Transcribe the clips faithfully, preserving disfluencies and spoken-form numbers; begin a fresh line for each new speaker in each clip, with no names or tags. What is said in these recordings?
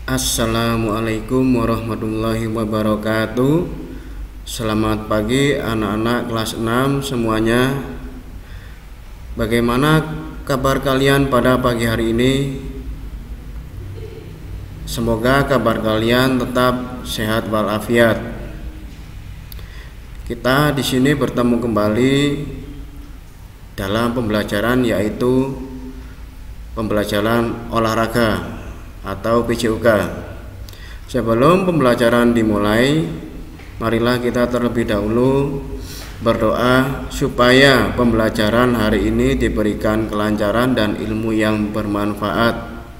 Assalamualaikum warahmatullahi wabarakatuh. Selamat pagi anak-anak kelas enam semuanya. Bagaimana kabar kalian pada pagi hari ini? Semoga kabar kalian tetap sehat walafiat. Kita di sini bertemu kembali dalam pembelajaran, yaitu pembelajaran olahraga atau P J U K. Sebelum pembelajaran dimulai, marilah kita terlebih dahulu berdoa supaya pembelajaran hari ini diberikan kelancaran dan ilmu yang bermanfaat.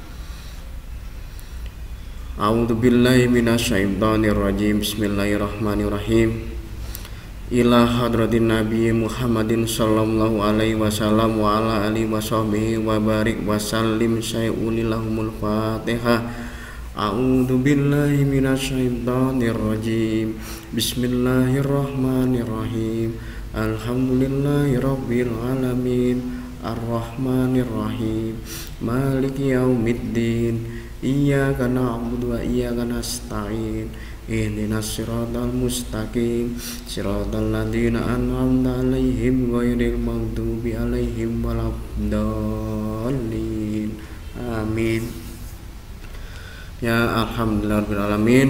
A'udzubillahi minasyaitonirrajim. Bismillahirrahmanirrahim. Ila hadratin Nabi Muhammadin sallallahu alaihi wasallam wa ala alihi washabihi wa barik wa sallim syai'unillahumul Fatihah. A'udzu billahi minasyaitonir rajim. Bismillahirrahmanirrahim. Alhamdulillahirabbil alamin. Arrahmanir rahim. Maliki yaumiddin. Iyyaka na'budu wa iyyaka nasta'in. Ihdinas siratal mustaqim, siratal ladzina an'amta 'alaihim ghairil maghdubi 'alaihim waladdallin. Amin. Ya alhamdulillahirabbil alamin.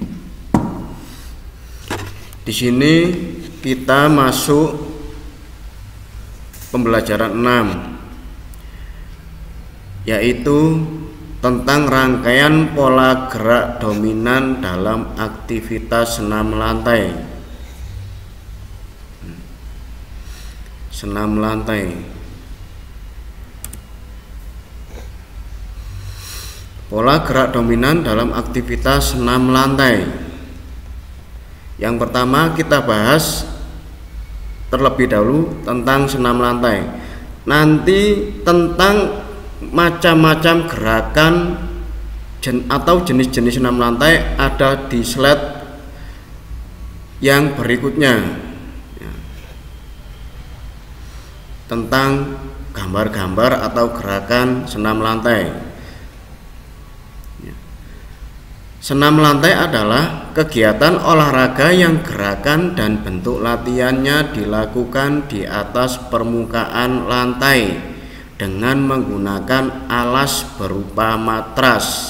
Di sini kita masuk pembelajaran enam, yaitu tentang rangkaian pola gerak dominan dalam aktivitas senam lantai. Senam lantai. Pola gerak dominan dalam aktivitas senam lantai. Yang pertama kita bahas terlebih dahulu tentang senam lantai. Nanti tentang macam-macam gerakan jen, atau jenis-jenis senam lantai ada di slide yang berikutnya ya, tentang gambar-gambar atau gerakan senam lantai. ya. Senam lantai adalah kegiatan olahraga yang gerakan dan bentuk latihannya dilakukan di atas permukaan lantai dengan menggunakan alas berupa matras.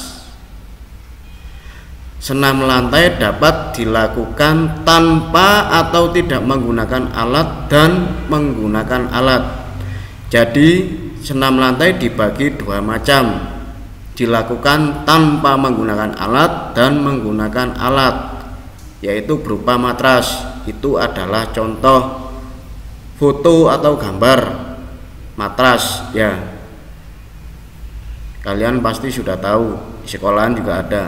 Senam lantai dapat dilakukan tanpa atau tidak menggunakan alat dan menggunakan alat. Jadi senam lantai dibagi dua macam, dilakukan tanpa menggunakan alat dan menggunakan alat, yaitu berupa matras. Itu adalah contoh foto atau gambar matras ya. Kalian pasti sudah tahu, di sekolahan juga ada.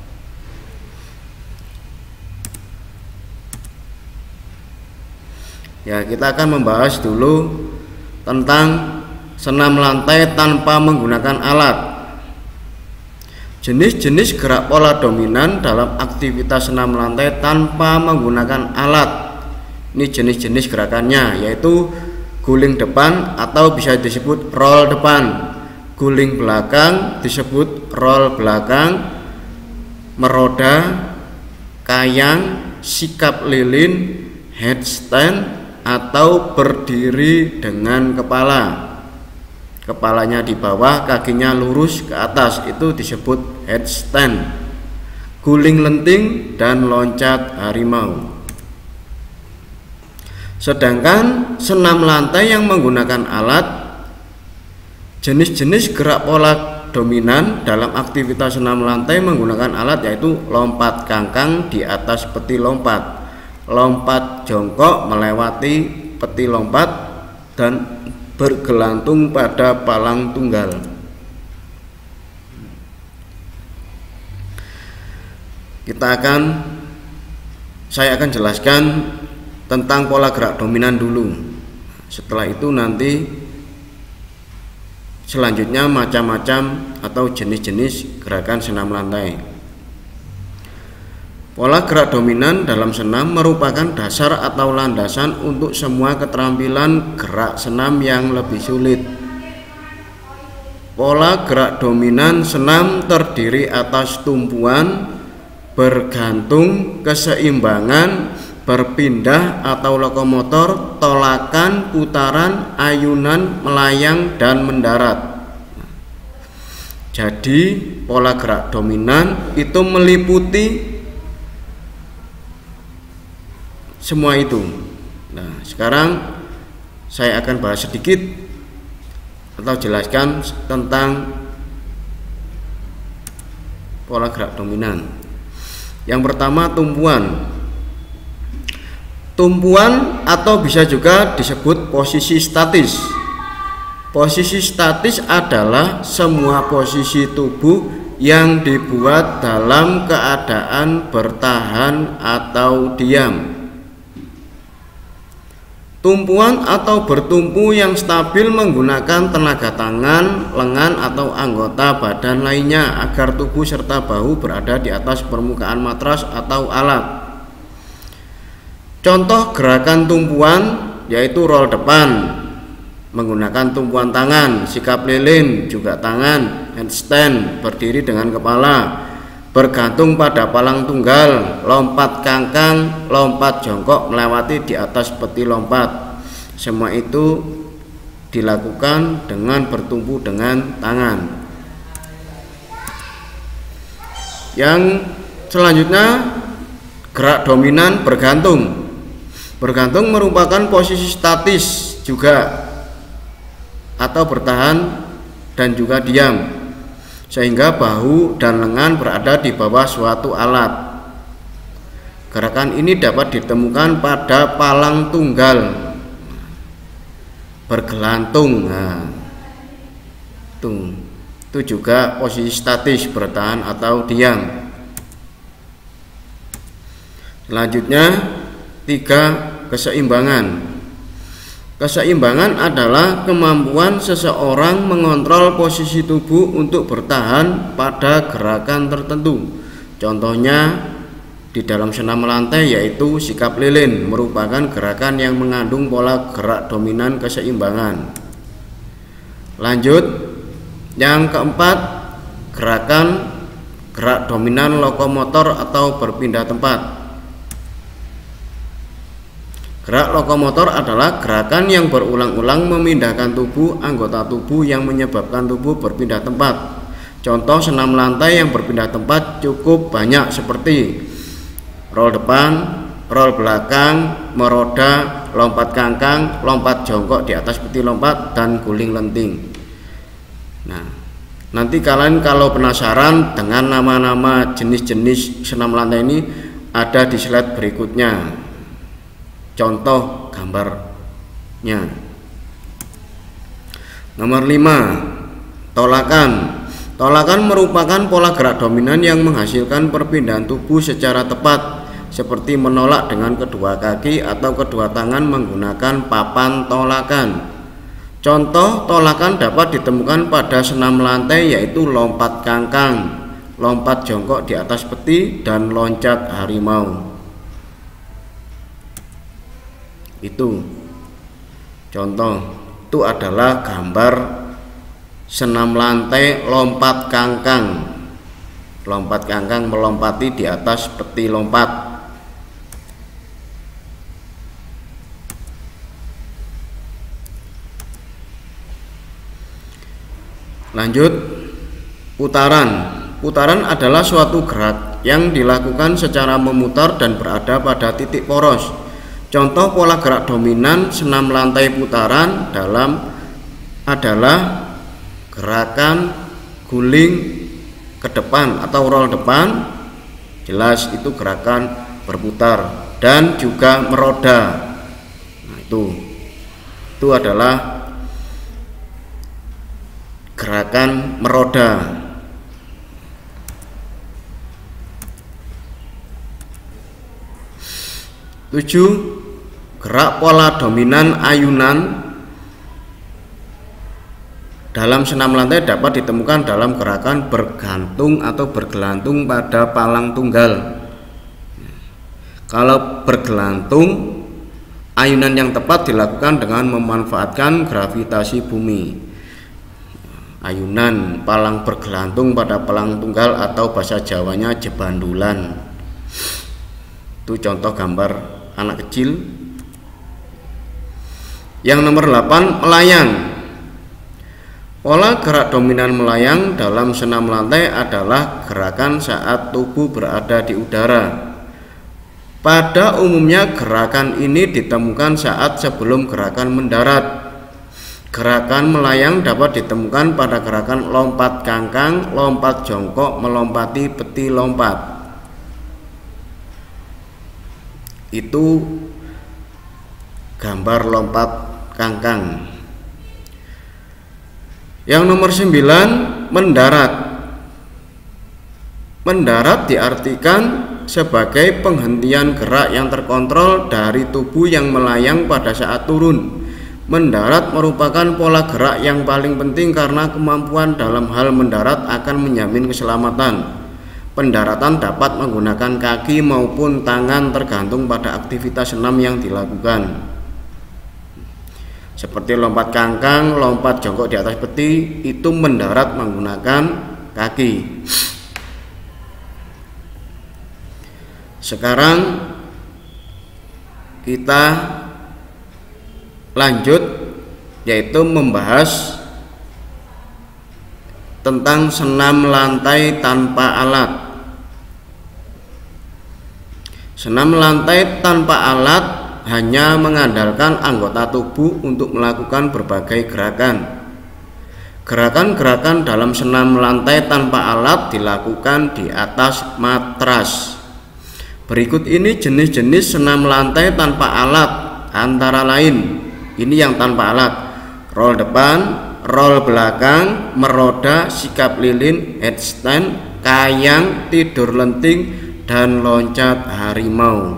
Ya, kita akan membahas dulu tentang senam lantai tanpa menggunakan alat. Jenis-jenis gerak pola dominan dalam aktivitas senam lantai tanpa menggunakan alat. Ini jenis-jenis gerakannya, yaitu guling depan atau bisa disebut roll depan, guling belakang disebut roll belakang, meroda, kayang, sikap lilin, headstand, atau berdiri dengan kepala. Kepalanya di bawah, kakinya lurus ke atas, itu disebut headstand. Guling lenting dan loncat harimau. Sedangkan senam lantai yang menggunakan alat, jenis-jenis gerak pola dominan dalam aktivitas senam lantai menggunakan alat yaitu lompat kangkang di atas peti lompat, lompat jongkok melewati peti lompat, dan bergelantung pada palang tunggal. Kita akan saya akan jelaskan tentang pola gerak dominan dulu. Setelah itu nanti selanjutnya macam-macam atau jenis-jenis gerakan senam lantai. Pola gerak dominan dalam senam merupakan dasar atau landasan untuk semua keterampilan gerak senam yang lebih sulit. pola gerak dominan senam terdiri atas tumpuan, bergantung, keseimbangan, berpindah atau lokomotor, tolakan, putaran, ayunan, melayang, dan mendarat. Jadi pola gerak dominan itu meliputi semua itu. Nah, sekarang saya akan bahas sedikit atau jelaskan tentang pola gerak dominan. Yang pertama, tumpuan. Tumpuan atau bisa juga disebut posisi statis. Posisi statis adalah semua posisi tubuh yang dibuat dalam keadaan bertahan atau diam. Tumpuan atau bertumpu yang stabil menggunakan tenaga tangan, lengan, atau anggota badan lainnya agar tubuh serta bahu berada di atas permukaan matras atau alat. Contoh gerakan tumpuan yaitu roll depan menggunakan tumpuan tangan, sikap lilin juga tangan, handstand berdiri dengan kepala, bergantung pada palang tunggal, lompat kangkang, lompat jongkok melewati di atas peti lompat. Semua itu dilakukan dengan bertumpu dengan tangan. Yang selanjutnya, gerak dominan bergantung. Bergantung merupakan posisi statis juga atau bertahan dan juga diam, sehingga bahu dan lengan berada di bawah suatu alat. Gerakan ini dapat ditemukan pada palang tunggal, bergelantung. Nah, itu, itu juga posisi statis, bertahan atau diam. Selanjutnya, tiga, keseimbangan. Keseimbangan adalah kemampuan seseorang mengontrol posisi tubuh untuk bertahan pada gerakan tertentu. Contohnya di dalam senam lantai yaitu sikap lilin, merupakan gerakan yang mengandung pola gerak dominan keseimbangan. Lanjut, yang keempat, gerakan gerak dominan lokomotor atau berpindah tempat. Gerak lokomotor adalah gerakan yang berulang-ulang memindahkan tubuh, anggota tubuh yang menyebabkan tubuh berpindah tempat. Contoh senam lantai yang berpindah tempat cukup banyak seperti roll depan, roll belakang, meroda, lompat kangkang, lompat jongkok di atas peti lompat, dan guling lenting. Nah, nanti kalian kalau penasaran dengan nama-nama jenis-jenis senam lantai ini ada di slide berikutnya. Contoh gambarnya. Nomor lima, tolakan. Tolakan merupakan pola gerak dominan yang menghasilkan perpindahan tubuh secara tepat, seperti menolak dengan kedua kaki atau kedua tangan menggunakan papan tolakan. Contoh tolakan dapat ditemukan pada senam lantai yaitu lompat kangkang, lompat jongkok di atas peti, dan loncat harimau. Itu contoh, itu adalah gambar senam lantai lompat kangkang. Lompat kangkang melompati di atas peti lompat. Lanjut, putaran. Putaran adalah suatu gerak yang dilakukan secara memutar dan berada pada titik poros. Contoh pola gerak dominan senam lantai putaran dalam adalah gerakan guling ke depan atau roll depan, jelas itu gerakan berputar, dan juga meroda. Nah, itu itu adalah gerakan meroda. Tujuh, gerak pola dominan ayunan dalam senam lantai dapat ditemukan dalam gerakan bergantung atau bergelantung pada palang tunggal. Kalau bergelantung, ayunan yang tepat dilakukan dengan memanfaatkan gravitasi bumi. ayunan, palang bergelantung pada palang tunggal atau bahasa Jawanya jebandulan. Itu contoh gambar anak kecil. Yang nomor delapan, melayang. Pola gerak dominan melayang dalam senam lantai adalah gerakan saat tubuh berada di udara. Pada umumnya gerakan ini ditemukan saat sebelum gerakan mendarat. Gerakan melayang dapat ditemukan pada gerakan lompat kangkang, lompat jongkok, melompati peti lompat. Itu gambar lompat kangkang. Yang nomor sembilan, mendarat. Mendarat diartikan sebagai penghentian gerak yang terkontrol dari tubuh yang melayang pada saat turun. Mendarat merupakan pola gerak yang paling penting karena kemampuan dalam hal mendarat akan menjamin keselamatan. Pendaratan dapat menggunakan kaki maupun tangan tergantung pada aktivitas senam yang dilakukan. Seperti lompat kangkang, lompat jongkok di atas peti, itu mendarat menggunakan kaki. Sekarang kita lanjut, yaitu membahas tentang senam lantai tanpa alat. Senam lantai tanpa alat hanya mengandalkan anggota tubuh untuk melakukan berbagai gerakan. Gerakan-gerakan dalam senam lantai tanpa alat dilakukan di atas matras. Berikut ini jenis-jenis senam lantai tanpa alat, antara lain, ini yang tanpa alat: roll depan, roll belakang, meroda, sikap lilin, headstand, kayang, tidur lenting, dan loncat harimau.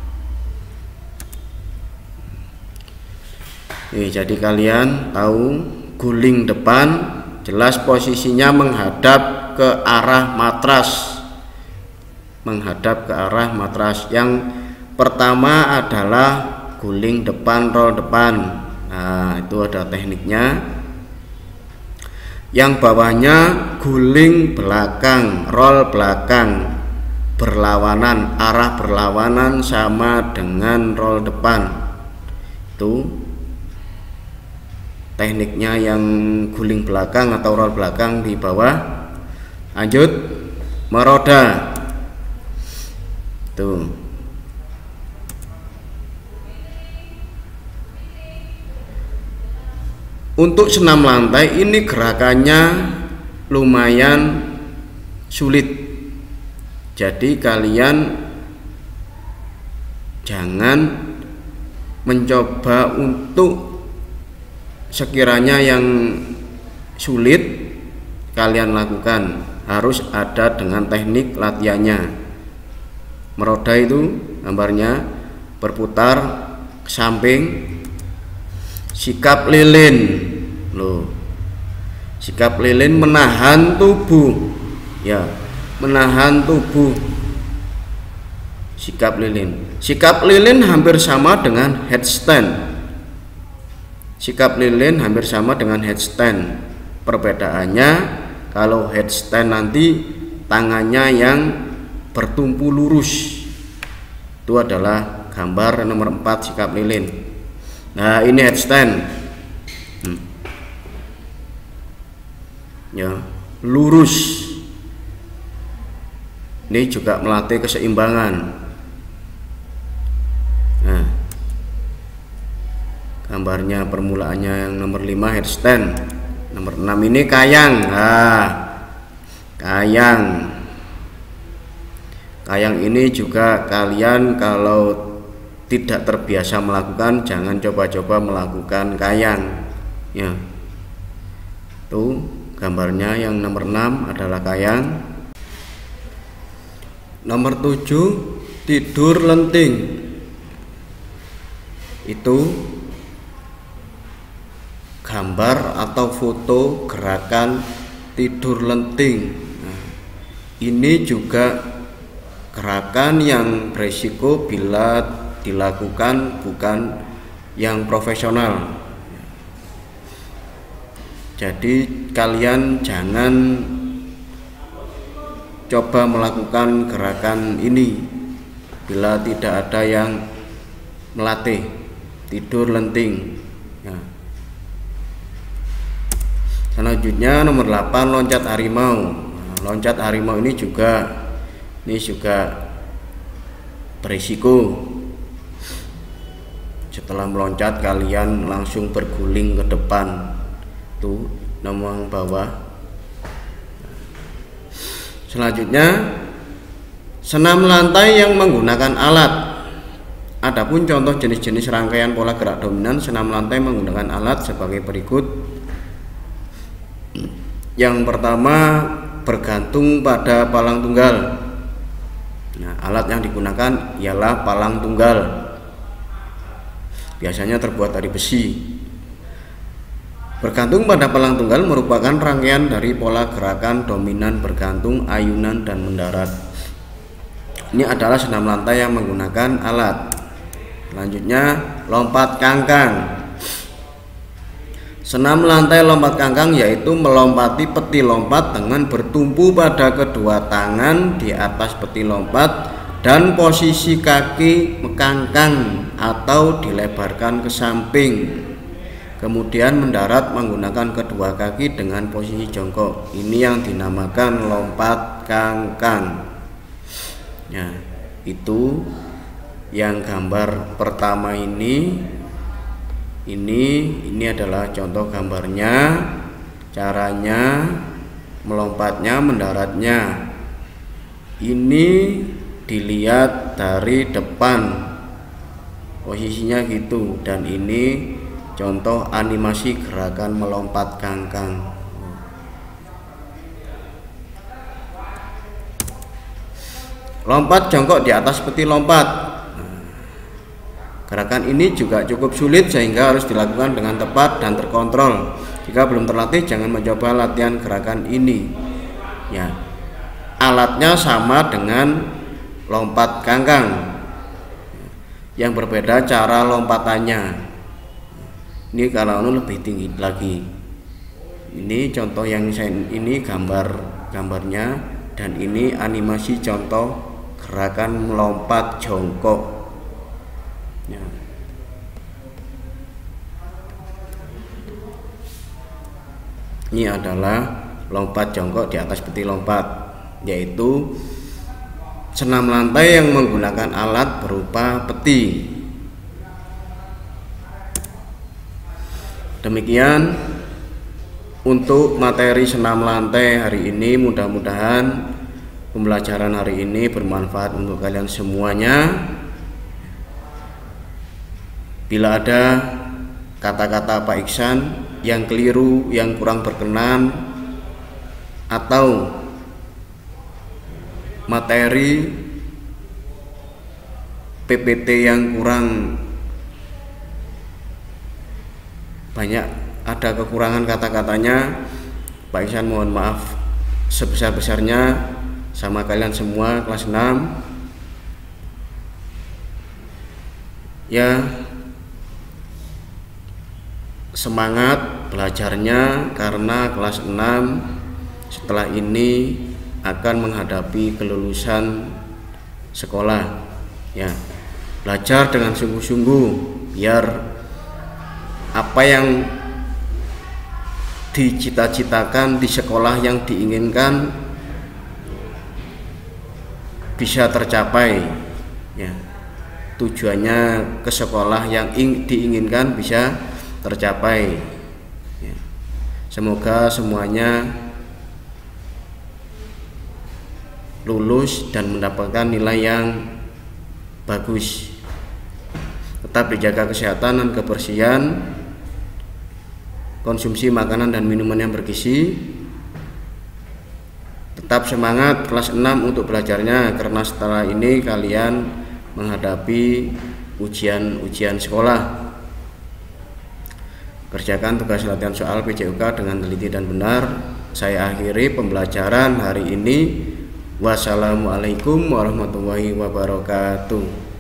Nih, jadi kalian tahu guling depan jelas posisinya menghadap ke arah matras. Menghadap ke arah matras. Yang pertama adalah guling depan, roll depan. Nah, itu ada tekniknya. Yang bawahnya guling belakang, roll belakang. Berlawanan, arah berlawanan sama dengan roll depan. Itu tekniknya yang guling belakang atau roll belakang di bawah. Lanjut, meroda. Tuh. Untuk senam lantai ini gerakannya lumayan sulit. Jadi kalian jangan mencoba untuk sekiranya yang sulit kalian lakukan, harus ada dengan teknik latihannya. Meroda itu gambarnya berputar ke samping. Sikap lilin, loh, sikap lilin menahan tubuh, ya, menahan tubuh. Sikap lilin, sikap lilin hampir sama dengan headstand. Sikap lilin hampir sama dengan headstand. Perbedaannya, kalau headstand nanti tangannya yang bertumpu lurus. Itu adalah gambar nomor empat, sikap lilin. Nah, ini headstand. Hmm. Ya, lurus. Ini juga melatih keseimbangan. Nah, gambarnya permulaannya yang nomor lima headstand. Nomor enam ini kayang. Nah, kayang. Kayang ini juga kalian kalau tidak terbiasa melakukan, jangan coba-coba melakukan kayang. Ya, tuh gambarnya yang nomor enam adalah kayang. Nomor tujuh, tidur lenting. Itu gambar atau foto gerakan tidur lenting. Nah, ini juga gerakan yang berisiko bila dilakukan bukan yang profesional. Jadi kalian jangan coba melakukan gerakan ini bila tidak ada yang melatih. Tidur lenting ya. Selanjutnya nomor delapan, loncat harimau. Nah, loncat harimau ini juga ini juga berisiko. Setelah meloncat kalian langsung berguling ke depan. Tuh nomor bawah. Selanjutnya senam lantai yang menggunakan alat. Adapun contoh jenis-jenis rangkaian pola gerak dominan senam lantai menggunakan alat sebagai berikut. Yang pertama, bergantung pada palang tunggal. Nah, alat yang digunakan ialah palang tunggal. Biasanya terbuat dari besi. Bergantung pada palang tunggal merupakan rangkaian dari pola gerakan dominan, bergantung, ayunan, dan mendarat. Ini adalah senam lantai yang menggunakan alat. Selanjutnya, lompat kangkang. Senam lantai lompat kangkang yaitu melompati peti lompat dengan bertumpu pada kedua tangan di atas peti lompat dan posisi kaki mekangkang atau dilebarkan ke samping. Kemudian mendarat menggunakan kedua kaki dengan posisi jongkok. Ini yang dinamakan lompat kangkang. Ya, itu yang gambar pertama ini. Ini ini adalah contoh gambarnya, caranya melompatnya, mendaratnya. Ini dilihat dari depan, posisinya gitu, dan ini contoh animasi gerakan melompat kangkang. Lompat jongkok di atas peti lompat. Nah, gerakan ini juga cukup sulit sehingga harus dilakukan dengan tepat dan terkontrol. Jika belum terlatih, jangan mencoba latihan gerakan ini. Ya, alatnya sama dengan lompat kangkang. Yang berbeda cara lompatannya. Ini kalau lebih tinggi lagi. Ini contoh yang saya ini gambar gambarnya, dan ini animasi contoh gerakan melompat jongkok. Ya. Ini adalah lompat jongkok di atas peti lompat, yaitu senam lantai yang menggunakan alat berupa peti. Demikian untuk materi senam lantai hari ini. Mudah-mudahan pembelajaran hari ini bermanfaat untuk kalian semuanya. Bila ada kata-kata Pak Iksan yang keliru, yang kurang berkenan, atau materi P P T yang kurang banyak, ada kekurangan kata-katanya, Pak Iksan mohon maaf sebesar-besarnya sama kalian semua kelas enam. Ya, semangat belajarnya karena kelas enam setelah ini akan menghadapi kelulusan sekolah. Ya, belajar dengan sungguh-sungguh biar apa yang dicita-citakan di sekolah yang diinginkan bisa tercapai. Ya, tujuannya ke sekolah yang diinginkan bisa tercapai. Ya, semoga semuanya lulus dan mendapatkan nilai yang bagus. Tetap dijaga kesehatan dan kebersihan, konsumsi makanan dan minuman yang bergizi. Tetap semangat kelas enam untuk belajarnya, karena setelah ini kalian menghadapi ujian-ujian sekolah. Kerjakan tugas latihan soal P J U K dengan teliti dan benar. Saya akhiri pembelajaran hari ini. Wassalamualaikum warahmatullahi wabarakatuh.